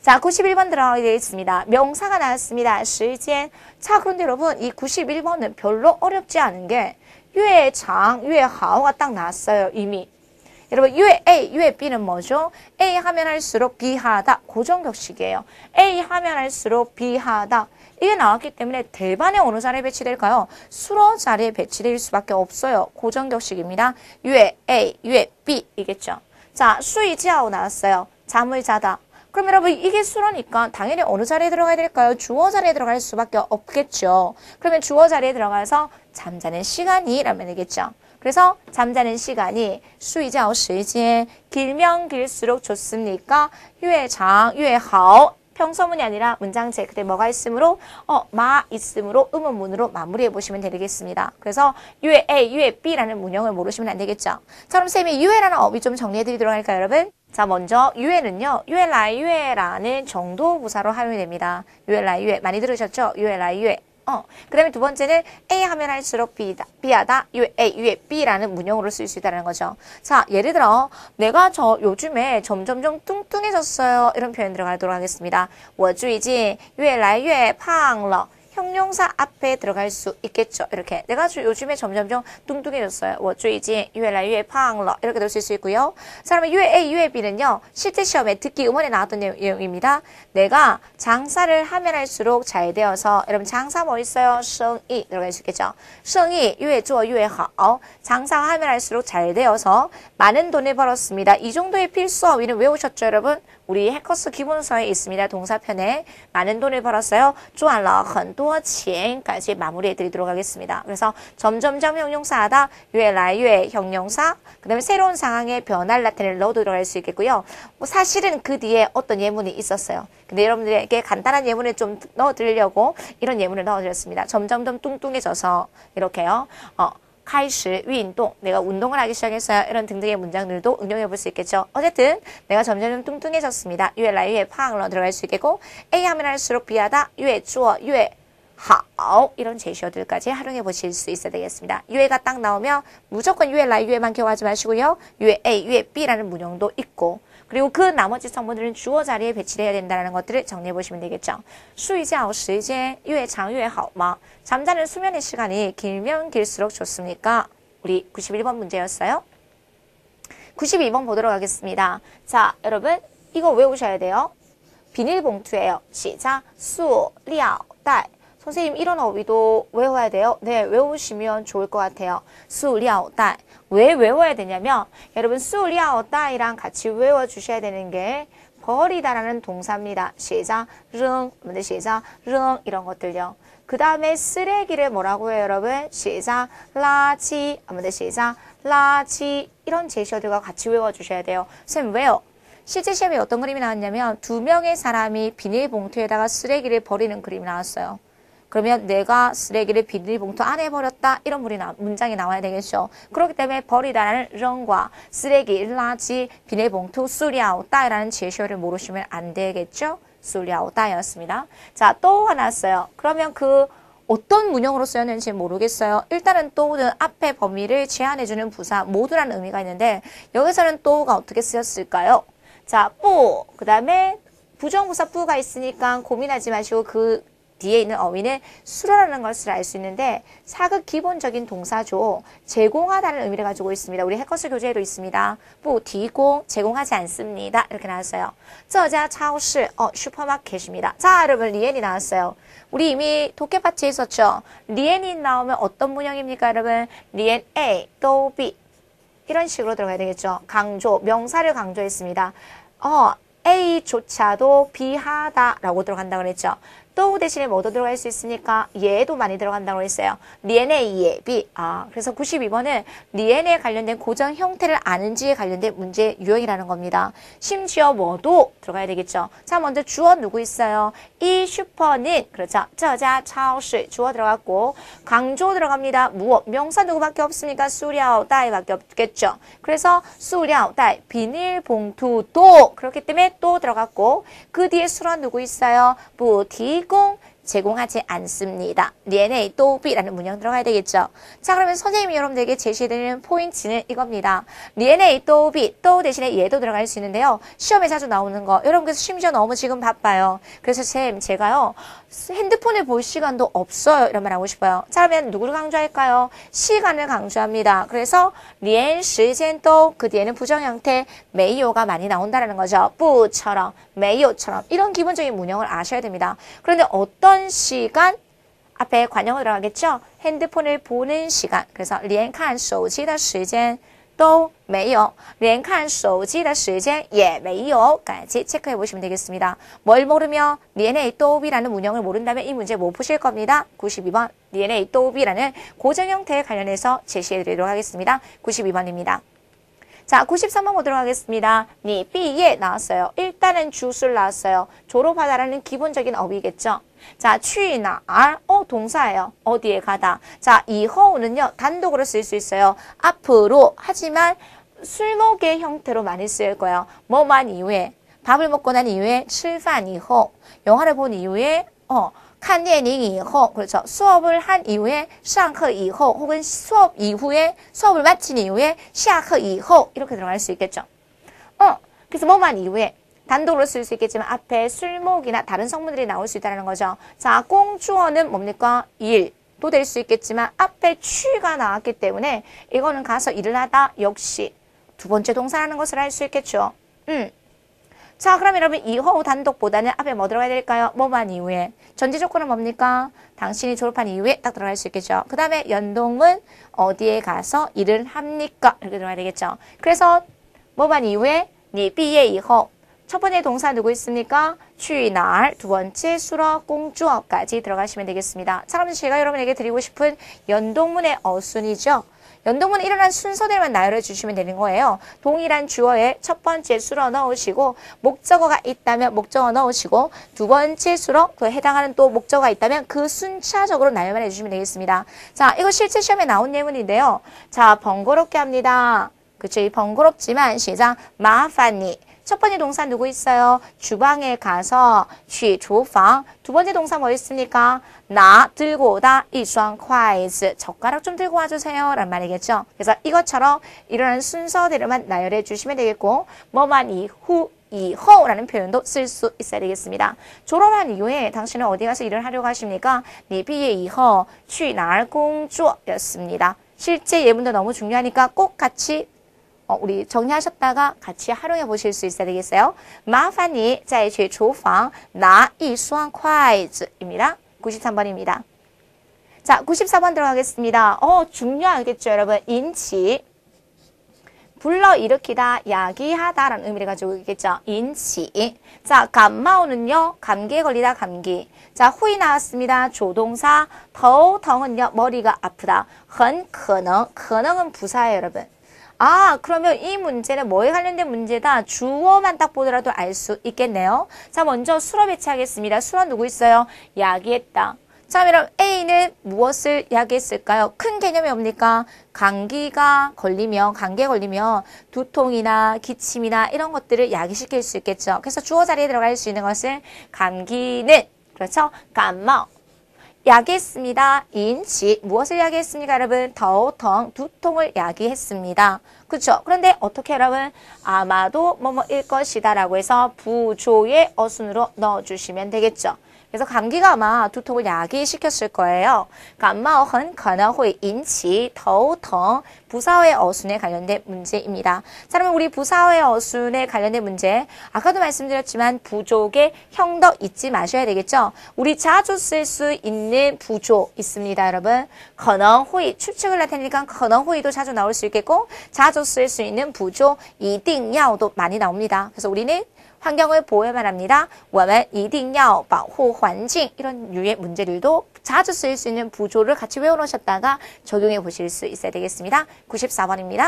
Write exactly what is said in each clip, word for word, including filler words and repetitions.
자, 구십일 번 들어가게 되어 있습니다. 명사가 나왔습니다. 시간. 자, 그런데 여러분 이 구십일 번은 별로 어렵지 않은 게 유해장, 유해하오가 딱 나왔어요. 이미. 여러분 유해 A, 유해 B는 뭐죠? A 하면 할수록 B하다. 고정격식이에요. A 하면 할수록 B하다. 이게 나왔기 때문에 대반에 어느 자리에 배치될까요? 수로 자리에 배치될 수밖에 없어요. 고정격식입니다. 유해 A, 유해 B 이겠죠. 자, 수이지하오 나왔어요. 잠을 자다. 그럼 여러분 이게 수로니까 당연히 어느 자리에 들어가야 될까요? 주어 자리에 들어갈 수밖에 없겠죠. 그러면 주어 자리에 들어가서 잠자는 시간이라면 되겠죠. 그래서 잠자는 시간이 수이자오 시간 길면 길수록 좋습니까? 유해장, 유해하오 평서문이 아니라 문장체 그때 뭐가 있으므로 어, 마 있으므로 의문문으로 마무리해 보시면 되겠습니다. 그래서 유해 A, 유해 B라는 문형을 모르시면 안 되겠죠. 자, 그럼 쌤이 유해라는 어휘 좀 정리해 드리도록 할까요, 여러분? 자, 먼저 유해는요. 유해라이 유해라는 정도 부사로 활용이 됩니다. 유해라이 유해 많이 들으셨죠? 유해라이 유해. 어, 그 다음에 두 번째는 A 하면 할수록 B다, B하다, 유해 A, 유해 B라는 문형으로 쓸 수 있다는 거죠. 자, 예를 들어, 내가 저 요즘에 점점점 뚱뚱해졌어요. 이런 표현 들어가도록 하겠습니다. 我最近越来越胖了. 형용사 앞에 들어갈 수 있겠죠. 이렇게. 내가 요즘에 점점점 뚱뚱해졌어요. 我最近越来越胖了. 이렇게 될 수 있고요. 자, 그러면 유해 A, 유해 B는요. 실제 시험에 듣기 음원에 나왔던 내용입니다. 내가 장사를 하면 할수록 잘 되어서 여러분 장사 뭐 있어요? 生意 들어갈 수 있겠죠. 生意越做越好. 장사하면 할수록 잘 되어서 많은 돈을 벌었습니다. 이 정도의 필수 어휘는 외우셨죠, 여러분? 우리 해커스 기본서에 있습니다. 동사편에 많은 돈을 벌었어요. 赚了很多钱까지 마무리해 드리도록 하겠습니다. 그래서 점점점 형용사하다, 越来越 형용사, 그 다음에 새로운 상황에 변화를 나타낼 러도 들어갈 수 있겠고요. 뭐 사실은 그 뒤에 어떤 예문이 있었어요. 근데 여러분들에게 간단한 예문을 좀 넣어드리려고 이런 예문을 넣어드렸습니다. 점점점 뚱뚱해져서 이렇게요. 어. 开始运动 내가 운동을 하기 시작했어요. 이런 등등의 문장들도 응용해 볼 수 있겠죠. 어쨌든 내가 점점 뚱뚱해졌습니다. 越来越胖了 들어갈 수 있겠고 A 하면 할수록 B하다 越做越好 이런 제시어들까지 활용해 보실 수 있어야 되겠습니다. 유해가 딱 나오면 무조건 유해라 유해만 기억하지 마시고요. 유해 A, 유해 B라는 문형도 있고 그리고 그 나머지 성분들은 주어 자리에 배치해야 된다는 것들을 정리해 보시면 되겠죠. 睡觉时间越长越好吗? 잠자는 수면의 시간이 길면 길수록 좋습니까? 우리 구십일 번 문제였어요. 구십이 번 보도록 하겠습니다. 자, 여러분 이거 외우셔야 돼요. 비닐봉투예요. 시작. 塑料袋 선생님 이런 어휘도 외워야 돼요. 네, 외우시면 좋을 것 같아요. 塑料袋 왜 외워야 되냐면 여러분 塑料袋랑 같이 외워주셔야 되는 게 버리다라는 동사입니다. 시작,扔, 먼저 시작,扔 이런 것들요. 그 다음에 쓰레기를 뭐라고 해요, 여러분? 시작, 라지, 먼저 시작, 라지 이런 제시어들과 같이 외워주셔야 돼요. 선생님 왜요? 실제 시험에 어떤 그림이 나왔냐면 두 명의 사람이 비닐봉투에다가 쓰레기를 버리는 그림이 나왔어요. 그러면 내가 쓰레기를 비닐봉투 안에 버렸다 이런 문장이 나와야 되겠죠. 그렇기 때문에 버리다라는 렁과 쓰레기, 라지, 비닐봉투, 塑料袋라는 제시어를 모르시면 안 되겠죠. 塑料袋였습니다. 자, 또 하나 왔어요. 그러면 그 어떤 문형으로 쓰였는지 모르겠어요. 일단은 또는 앞에 범위를 제한해주는 부사 모두라는 의미가 있는데 여기서는 또가 어떻게 쓰였을까요? 자, 뿌, 그 다음에 부정부사 뿌가 있으니까 고민하지 마시고 그 뒤에 있는 어휘는 수로라는 것을 알 수 있는데 사극 기본적인 동사죠. 제공하다는 의미를 가지고 있습니다. 우리 해커스 교재에도 있습니다. 부,提供, 제공하지 않습니다. 이렇게 나왔어요. 这家超市, 어, 슈퍼마켓입니다. 자, 여러분 리엔이 나왔어요. 우리 이미 독해 파트에 있었죠. 리엔이 나오면 어떤 문형입니까, 여러분? 리엔 A, 또 B 이런 식으로 들어가야 되겠죠. 강조, 명사를 강조했습니다. 어, A조차도 B하다라고 들어간다고 그랬죠. 또 대신에 뭐도 들어갈 수 있으니까 얘도 많이 들어간다고 했어요. 리엔의 예, 비. 아, 그래서 구십이 번은 리엔에 관련된 고정 형태를 아는지에 관련된 문제 유형이라는 겁니다. 심지어 뭐도 들어가야 되겠죠. 자, 먼저 주어 누구 있어요? 이 슈퍼는 그렇죠. 这家超市 주어 들어갔고 강조 들어갑니다. 무엇? 명사 누구밖에 없습니까? 塑料袋 밖에 없겠죠. 그래서 塑料袋 비닐봉투도 그렇기 때문에 또 들어갔고 그 뒤에 수로 누구 있어요? 부, 디, 공, 제공하지 않습니다. 리엔의 또비라는 문형 들어가야 되겠죠. 자, 그러면 선생님이 여러분들에게 제시해드리는 포인트는 이겁니다. 리엔의 또비, 또 대신에 얘도 들어갈 수 있는데요. 시험에 자주 나오는 거. 여러분께서 심지어 너무 지금 바빠요. 그래서 쌤, 제가요, 핸드폰을 볼 시간도 없어요. 이런 말 하고 싶어요. 자, 그러면 누구를 강조할까요? 시간을 강조합니다. 그래서 리엔, 시간, 또 그 뒤에는 부정 형태 메이오가 많이 나온다는 거죠. 뿌처럼, 메이오처럼 이런 기본적인 문형을 아셔야 됩니다. 그런데 어떤 시간? 앞에 관형을 들어가겠죠? 핸드폰을 보는 시간. 그래서 连看手机的时间都没有连看手机的时间也没有까지 체크해 보시면 되겠습니다. 뭘 모르며 리엔의 또비라는 문형을 모른다면 이 문제 못 푸실 겁니다. 구십이 번 리엔의 또비라는 고정 형태에 관련해서 제시해 드리도록 하겠습니다. 구십이 번입니다. 자, 구십삼 번 보도록 하겠습니다. 니 삐예 나왔어요. 일단은 주술 나왔어요. 졸업하다라는 기본적인 어휘겠죠. 자, 취나 알, 어, 동사예요. 어디에 가다. 자, 이허우는요, 단독으로 쓸 수 있어요. 앞으로, 하지만 술먹의 형태로 많이 쓰일 거예요. 뭐만 이후에, 밥을 먹고 난 이후에, 吃饭以后, 영화를 본 이후에, 어, 看电影以后, 그렇죠. 수업을 한 이후에, 上课以后, 혹은 수업 이후에, 수업을 마친 이후에, 下课以后, 이렇게 들어갈 수 있겠죠. 어, 그래서 뭐만 이후에, 단독으로 쓸 수 있겠지만 앞에 술목이나 다른 성분들이 나올 수 있다는 거죠. 자, 공주어는 뭡니까? 일도 될 수 있겠지만 앞에 취가 나왔기 때문에 이거는 가서 일을 하다 역시 두 번째 동사라는 것을 알 수 있겠죠. 음. 자, 그럼 여러분 이허우 단독보다는 앞에 뭐 들어가야 될까요? 뭐만 이후에. 전제 조건은 뭡니까? 당신이 졸업한 이후에 딱 들어갈 수 있겠죠. 그 다음에 연동은 어디에 가서 일을 합니까? 이렇게 들어가야 되겠죠. 그래서 뭐만 이후에 니毕业以后 첫 번째 동사 누구 있습니까? 去哪儿, 두 번째 수러, 공주어까지 들어가시면 되겠습니다. 자, 그럼 제가 여러분에게 드리고 싶은 연동문의 어순이죠. 연동문 일어난 순서대로만 나열해 주시면 되는 거예요. 동일한 주어에 첫 번째 수러 넣으시고 목적어가 있다면 목적어 넣으시고 두 번째 수러, 그 해당하는 또 목적어가 있다면 그 순차적으로 나열만 해주시면 되겠습니다. 자, 이거 실제 시험에 나온 예문인데요. 자, 번거롭게 합니다. 그쵸, 이 번거롭지만 시작 마파니. 첫 번째 동사 누구 있어요? 주방에 가서 去厨房. 두 번째 동사 뭐 있습니까? 나 들고 오다 一双筷子. 젓가락 좀 들고 와주세요. 라는 말이겠죠. 그래서 이것처럼 일어나는 순서대로만 나열해 주시면 되겠고 뭐만 이후, 이후라는 표현도 쓸 수 있어야 되겠습니다. 졸업한 이후에 당신은 어디 가서 일을 하려고 하십니까? 你毕业以后去哪儿工作였습니다. 실제 예문도 너무 중요하니까 꼭 같이 어, 우리 정리하셨다가 같이 활용해 보실 수 있어야 되겠어요. 麻烦你再去厨房拿一双筷子입니다. 구십삼 번입니다. 자, 구십사 번 들어가겠습니다. 어, 중요하겠죠, 여러분. 인치. 불러일으키다, 야기하다라는 의미를 가지고 있겠죠. 인치. 자, 감마오는요, 감기에 걸리다, 감기. 자, 후이 나왔습니다. 조동사. 더우덩은요, 머리가 아프다. 很可能, 可能은 부사예요, 여러분. 아, 그러면 이 문제는 뭐에 관련된 문제다? 주어만 딱 보더라도 알 수 있겠네요. 자, 먼저 수로 배치하겠습니다. 수로 누구 있어요? 야기했다. 자, 그럼 A는 무엇을 야기했을까요? 큰 개념이 뭡니까? 감기가 걸리면, 감기에 걸리면 두통이나 기침이나 이런 것들을 야기시킬 수 있겠죠. 그래서 주어 자리에 들어갈 수 있는 것은 감기는, 그렇죠? 감마. 야기했습니다. 인치. 무엇을 야기했습니까, 여러분? 더우텅, 두통을 야기했습니다. 그렇죠? 그런데 어떻게 여러분? 아마도 뭐뭐일 것이다 라고 해서 부조의 어순으로 넣어주시면 되겠죠. 그래서 감기가 아마 두통을 야기시켰을 거예요. 감마어는 可能会引起头疼 부사어의 어순에 관련된 문제입니다. 자, 그러면 우리 부사어의 어순에 관련된 문제, 아까도 말씀드렸지만 부족의 형도 잊지 마셔야 되겠죠. 우리 자주 쓸 수 있는 부조 있습니다, 여러분. 可能会 추측을 나타내니까 可能会도 자주 나올 수 있겠고 자주 쓸 수 있는 부조 一定要도 많이 나옵니다. 그래서 우리는 환경을 보호해야만 합니다. 我们一定要保护环境 이런 유의 문제들도 자주 쓰일 수 있는 부조를 같이 외워놓으셨다가 적용해 보실 수 있어야 되겠습니다. 구십사 번입니다.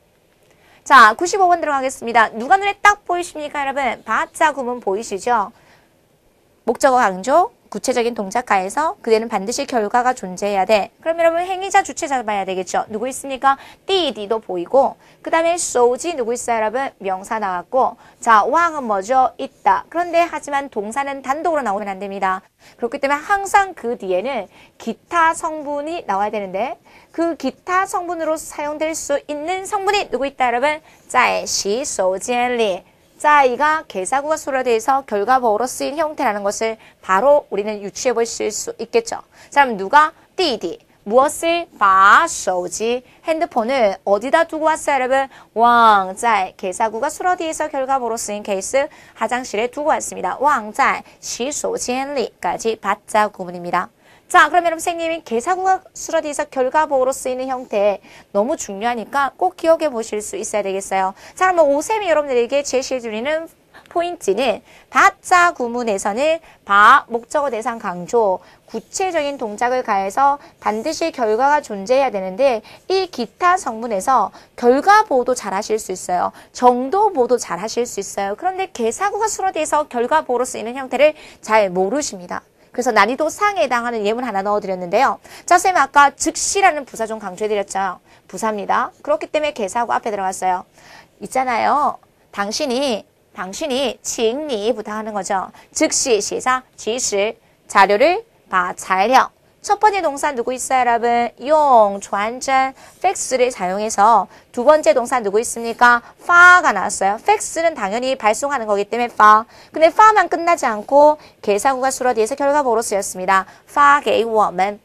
자, 구십오 번 들어가겠습니다. 누가 눈에 딱 보이십니까, 여러분? 바자 구문 보이시죠? 목적어 강조, 구체적인 동작가에서 그대는 반드시 결과가 존재해야 돼. 그럼 여러분 행위자 주체 잡아야 되겠죠. 누구 있습니까? 띠디도 보이고 그 다음에 소지 누구 있어요 여러분? 명사 나왔고 자 왕은 뭐죠? 있다. 그런데 하지만 동사는 단독으로 나오면 안 됩니다. 그렇기 때문에 항상 그 뒤에는 기타 성분이 나와야 되는데 그 기타 성분으로 사용될 수 있는 성분이 누구 있다 여러분? 在洗手间里 자이가 개사구가 수로돼서 결과보어로 쓰인 형태라는 것을 바로 우리는 유추해 보실 수 있겠죠. 자, 그럼 누가? 띠디. 무엇을? 把手机 핸드폰을 어디다 두고 왔어요, 여러분? 忘在 개사구가 수로돼서 결과보어로 쓰인 케이스 화장실에 두고 왔습니다. 忘在洗手间里까지 받자 구문입니다. 자, 그러면 여러분 선생님이 개사구가 수로돼서 결과보어로 쓰이는 형태 너무 중요하니까 꼭 기억해 보실 수 있어야 되겠어요. 자, 그러면 오쌤이 여러분들에게 제시해 드리는 포인트는 받자 구문에서는 바, 목적어 대상 강조, 구체적인 동작을 가해서 반드시 결과가 존재해야 되는데 이 기타 성분에서 결과보호도 잘 하실 수 있어요. 정도보호도 잘 하실 수 있어요. 그런데 개사구가 수로돼서 결과보호로 쓰이는 형태를 잘 모르십니다. 그래서 난이도 상에 해당하는 예문 하나 넣어드렸는데요. 자, 쌤 아까 즉시라는 부사 좀 강조해드렸죠. 부사입니다. 그렇기 때문에 개사구 앞에 들어갔어요. 있잖아요. 당신이, 당신이, 칭니 부탁하는 거죠. 즉시, 시사, 지시, 자료를 봐,材料. 첫 번째 동사 누구 있어요, 여러분? 용,传真, 팩스를 사용해서 두 번째 동사 누구 있습니까? 파가 나왔어요. 팩스는 당연히 발송하는 거기 때문에 파. 근데 파만 끝나지 않고 개사구가 수로돼서 결과보어로 쓰였습니다. 发给我们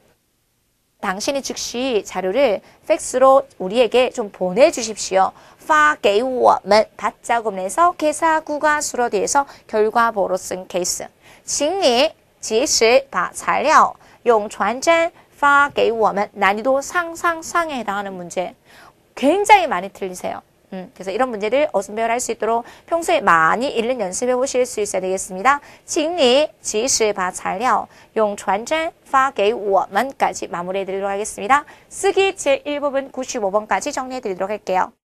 당신이 즉시 자료를 팩스로 우리에게 좀 보내주십시오. 发给我们 받자 구문에서 개사구가 수로돼서 결과보어로 쓴 케이스. 请你及时把材料用传真发给我们 난이도 상상상에 해당하는 문제 굉장히 많이 틀리세요. 음, 그래서 이런 문제를 어순배열할 수 있도록 평소에 많이 읽는 연습해 보실 수 있어야 되겠습니다. 请你及时把材料用传真发给我们까지 마무리해 드리도록 하겠습니다. 쓰기 제일 부분 구십오 번까지 정리해 드리도록 할게요.